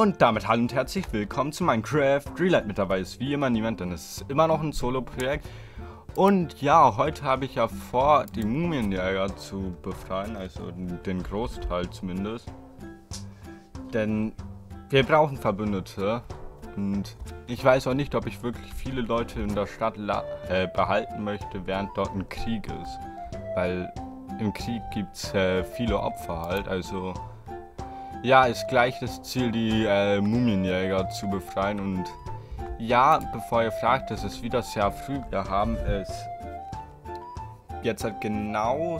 Und damit hallo und herzlich willkommen zu Minecraft Relight. Mit dabei ist wie immer niemand, denn es ist immer noch ein Solo-Projekt. Und ja, heute habe ich ja vor, die Mumienjäger zu befreien, also den Großteil zumindest. Denn wir brauchen Verbündete. Und ich weiß auch nicht, ob ich wirklich viele Leute in der Stadt behalten möchte, während dort ein Krieg ist. Weil im Krieg gibt es viele Opfer halt, also... Ja, ist gleich das Ziel, die Mumienjäger zu befreien. Und ja, bevor ihr fragt, es ist wieder sehr früh. Wir haben es jetzt halt genau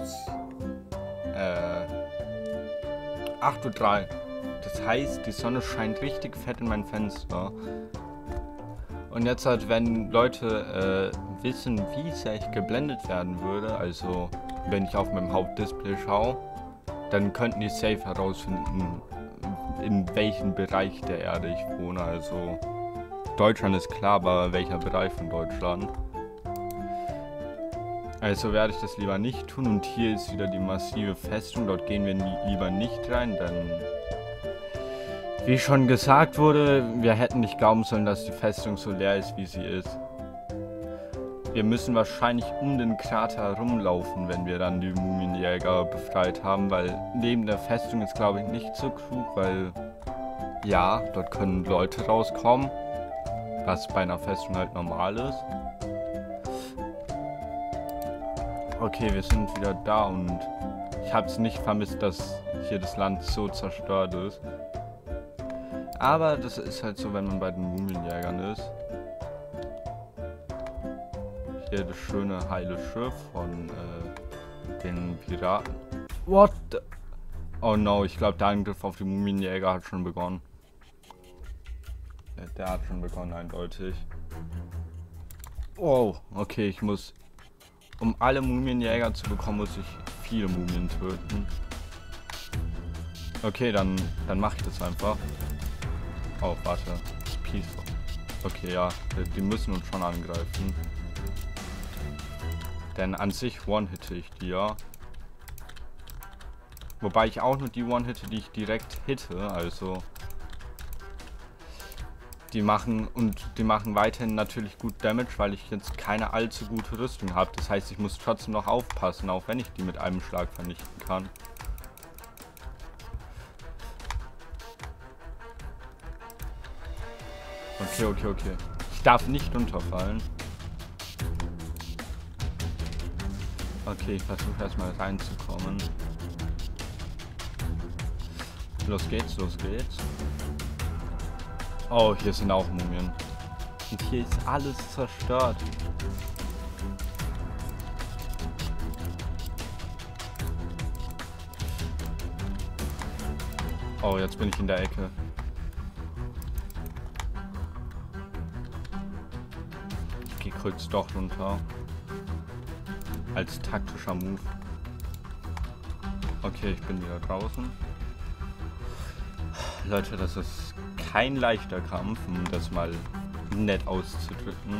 8:03 Uhr. Das heißt, die Sonne scheint richtig fett in mein Fenster. Und jetzt halt, wenn Leute wissen, wie sehr ich geblendet werden würde, also wenn ich auf meinem Hauptdisplay schaue, dann könnten die safe herausfinden, in welchem Bereich der Erde ich wohne. Also Deutschland ist klar, aber welcher Bereich von Deutschland? Also werde ich das lieber nicht tun. Und hier ist wieder die massive Festung. Dort gehen wir lieber nicht rein, denn wie schon gesagt wurde, wir hätten nicht glauben sollen, dass die Festung so leer ist, wie sie ist. Wir müssen wahrscheinlich um den Krater herumlaufen, wenn wir dann die Mumienjäger befreit haben, weil neben der Festung ist, glaube ich, nicht so klug, weil ja, dort können Leute rauskommen, was bei einer Festung halt normal ist. Okay, wir sind wieder da und ich habe es nicht vermisst, dass hier das Land so zerstört ist. Aber das ist halt so, wenn man bei den Mumienjägern ist. Hier das schöne heile Schiff von den Piraten. What the? Oh no, ich glaube der Angriff auf die Mumienjäger hat schon begonnen. Der hat schon begonnen, eindeutig. Oh, okay, ich muss... Um alle Mumienjäger zu bekommen, muss ich viele Mumien töten. Okay, dann mache ich das einfach. Oh, warte. Peaceful. Okay, ja, die müssen uns schon angreifen. Denn an sich one-hitte ich die ja. Wobei ich auch nur die one-hitte, die ich direkt hitte, also... Die machen weiterhin natürlich gut Damage, weil ich jetzt keine allzu gute Rüstung habe. Das heißt, ich muss trotzdem noch aufpassen, auch wenn ich die mit einem Schlag vernichten kann. Okay. Ich darf nicht runterfallen. Okay, ich versuche erstmal reinzukommen. Los geht's. Oh, hier sind auch Mumien. Und hier ist alles zerstört. Oh, jetzt bin ich in der Ecke. Ich gehe kurz doch runter. Als taktischer Move. Okay, ich bin wieder draußen. Leute, das ist kein leichter Kampf, um das mal nett auszudrücken.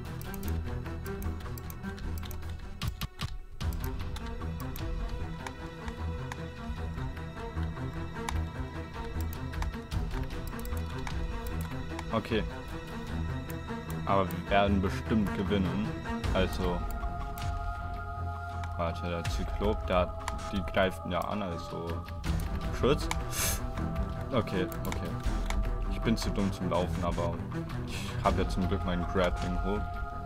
Okay. Aber wir werden bestimmt gewinnen. Also... Warte, der Zyklop, die greift ja an, also... Schutz? Okay. Ich bin zu dumm zum Laufen, aber ich habe ja zum Glück meinen Grappling hoch.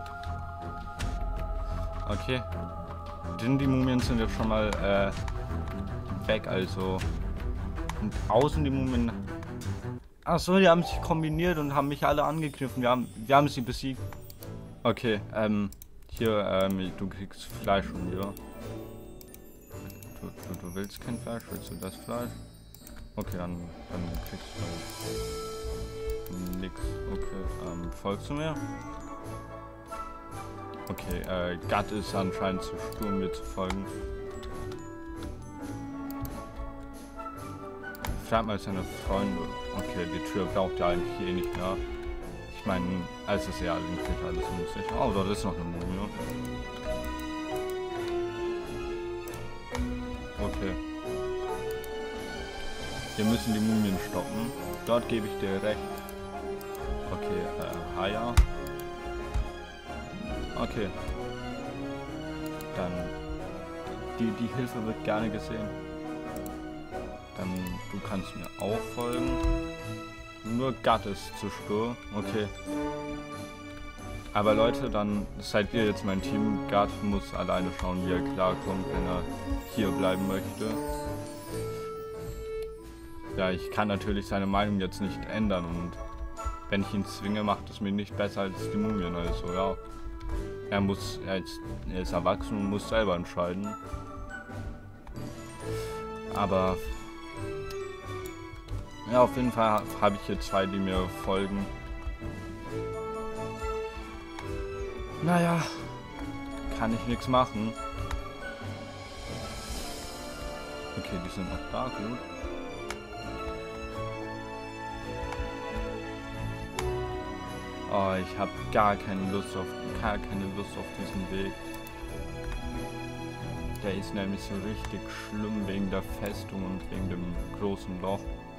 Okay. Die Mumien sind jetzt schon mal weg, also... Und außen die Mumien... Achso, die haben sich kombiniert und haben mich alle angegriffen. Wir haben sie besiegt. Okay, hier, du kriegst Fleisch von mir. Du willst kein Fleisch? Willst du das Fleisch? Okay, dann kriegst du nix. Okay, folgst du mir? Okay, Gatt ist anscheinend zu stur, mir zu folgen. Frag mal seine Freunde. Okay, die Tür braucht ja eigentlich eh nicht mehr. Ich meine, es ist ja eigentlich alles unsicher. Oh, dort ist noch eine Mumie. Okay. Wir müssen die Mumien stoppen. Dort gebe ich dir recht. Okay, Haya. Okay. Dann, die Hilfe wird gerne gesehen. Dann, du kannst mir auch folgen. Nur Gatt ist zu stur. Okay. Aber Leute, dann seid ihr jetzt mein Team. Gatt muss alleine schauen, wie er klarkommt, wenn er hier bleiben möchte. Ja, ich kann natürlich seine Meinung jetzt nicht ändern und wenn ich ihn zwinge, macht es mir nicht besser als die Mumien. Also ja, er ist erwachsen und muss selber entscheiden. Aber ja, auf jeden Fall habe ich hier zwei, die mir folgen. Naja, kann ich nichts machen. Okay, die sind noch da, gut. Oh, ich habe gar keine Lust auf diesen Weg. Der ist nämlich so richtig schlimm wegen der Festung und wegen dem großen Loch.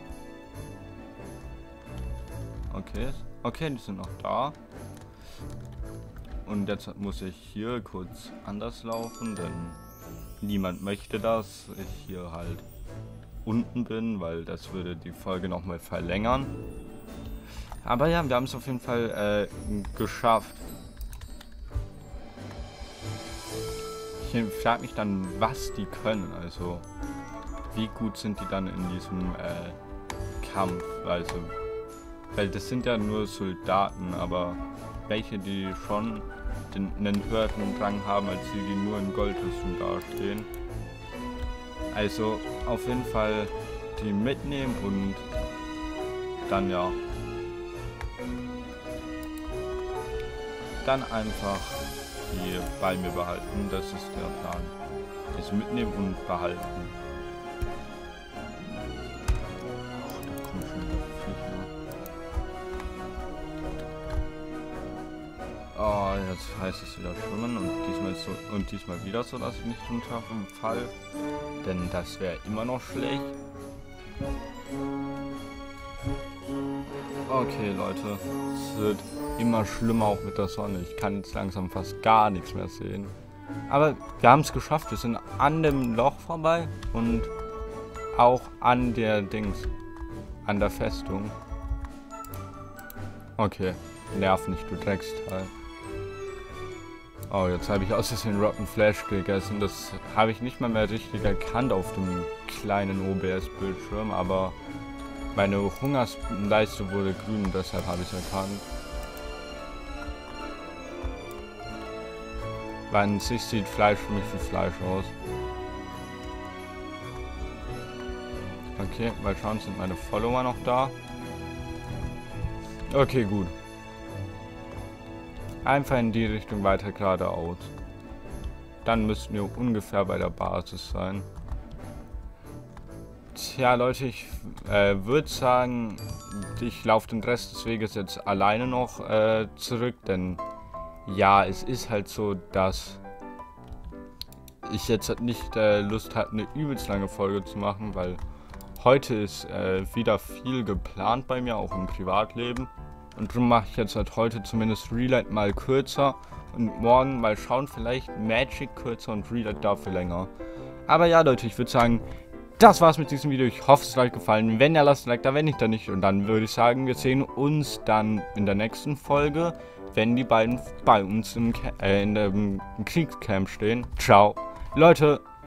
Okay, die sind noch da. Und jetzt muss ich hier kurz anders laufen, denn niemand möchte, dass ich hier halt unten bin, weil das würde die Folge nochmal verlängern. Aber ja, wir haben es auf jeden Fall geschafft. Ich frage mich dann, was die können, also wie gut sind die dann in diesem Kampf, also, weil das sind ja nur Soldaten, aber welche, die schon einen höheren Rang haben, als die nur in Goldrüstung dastehen. Also auf jeden Fall die mitnehmen und dann ja. Dann einfach die bei mir behalten, das ist der Plan. Also mitnehmen und behalten. Ach, da kommen schon wieder Viecher. Oh, jetzt heißt es wieder schwimmen und diesmal wieder so, dass ich nicht runterfall. Denn das wäre immer noch schlecht. Okay, Leute, es wird immer schlimmer auch mit der Sonne. Ich kann jetzt langsam fast gar nichts mehr sehen. Aber wir haben es geschafft. Wir sind an dem Loch vorbei und auch an der an der Festung. Okay, nerv nicht, du Drecksteil. Oh, jetzt habe ich aus Versehen Rotten Flash gegessen. Das habe ich nicht mal mehr richtig erkannt auf dem kleinen OBS-Bildschirm, aber meine Hungersleiste wurde grün und deshalb habe ich es erkannt. Weil an sich sieht Fleisch für mich wie Fleisch aus. Okay, mal schauen, sind meine Follower noch da? Okay, gut. Einfach in die Richtung weiter geradeaus. Dann müssten wir ungefähr bei der Basis sein. Tja, Leute, ich würde sagen, ich laufe den Rest des Weges jetzt alleine noch zurück, denn ja, es ist halt so, dass ich jetzt nicht Lust hatte, eine übelst lange Folge zu machen, weil heute ist wieder viel geplant bei mir, auch im Privatleben. Und darum mache ich jetzt halt heute zumindest Relight mal kürzer und morgen mal schauen, vielleicht Magic kürzer und Relight dafür länger. Aber ja, Leute, ich würde sagen, das war's mit diesem Video. Ich hoffe, es hat euch gefallen. Wenn ja, lasst ein Like da, wenn nicht, dann nicht. Und dann würde ich sagen, wir sehen uns dann in der nächsten Folge, wenn die beiden bei uns in dem Kriegscamp stehen. Ciao. Leute.